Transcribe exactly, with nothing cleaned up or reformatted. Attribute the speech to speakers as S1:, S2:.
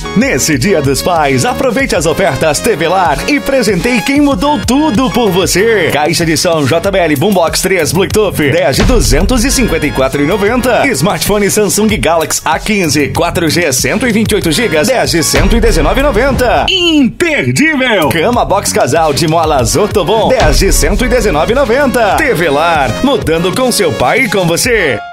S1: Nesse Dia dos Pais, aproveite as ofertas T V Lar e presenteie quem mudou tudo por você. Caixa de som J B L Boombox três Bluetooth dez de duzentos e cinquenta e quatro reais e noventa centavos. Smartphone Samsung Galaxy A quinze quatro G cento e vinte e oito gigas dez de cento e dezenove reais e noventa centavos. Imperdível! Cama Box Casal de molas Ortobon dez de cento e dezenove reais e noventa centavos. T V Lar, mudando com seu pai e com você.